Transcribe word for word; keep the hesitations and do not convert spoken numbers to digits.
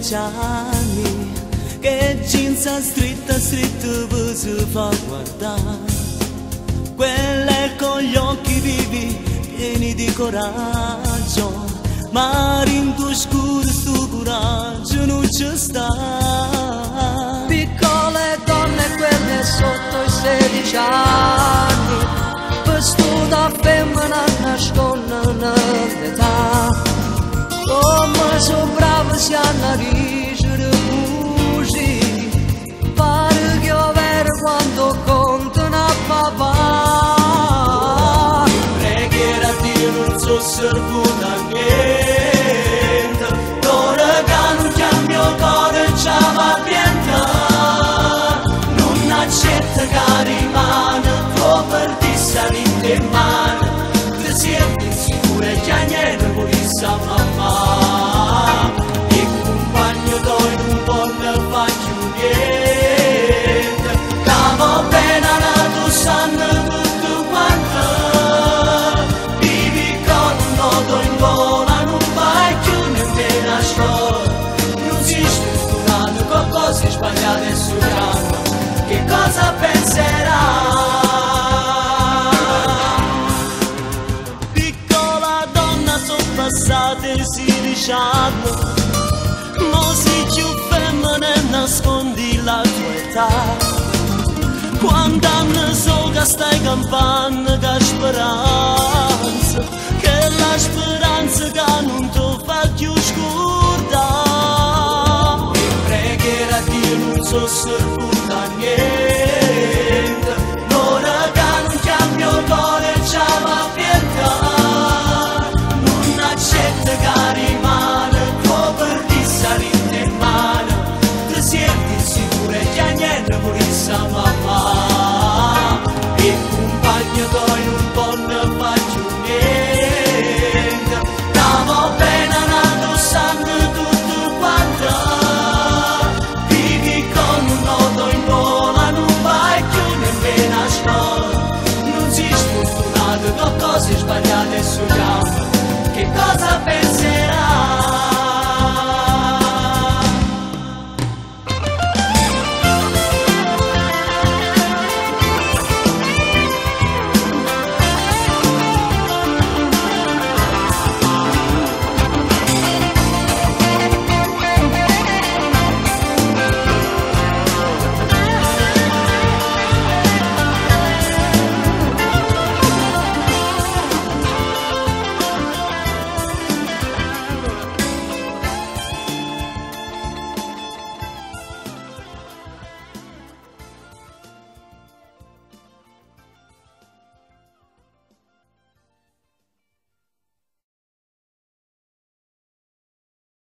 sedici anni che cinza stritta stritta vi si fa guardare, quelle con gli occhi vivi pieni di coraggio, ma in tuo scuro sto coraggio non ci sta. Piccole donne quelle sotto i sedici anni, vestute femmina nascondono l'età, come sono brave si hanno a rigere così, pare che ho vero quando contano a papà. Preghiera a Dio non so servuta a niente, l'ora che non chiami il cuore ci va pienta, non accetta che rimane, tuo per ti salite in mano, ti senti insicura e già niente volesse mamma. Il compagno d'oi non può ne faccio niente, che va bene nato sanno tutto quanto, vivi con un nodo in gola, non vai più nemmeno a scuola, non si studiano con cose sbagliate sul campo, che cosa penserà? Passate sedici anni, ma sei più femmina e nascondi la tua età. Quando anni so che stai campando che speranza, che la speranza che non ti fa più scordare. E preghiera a Dio non so se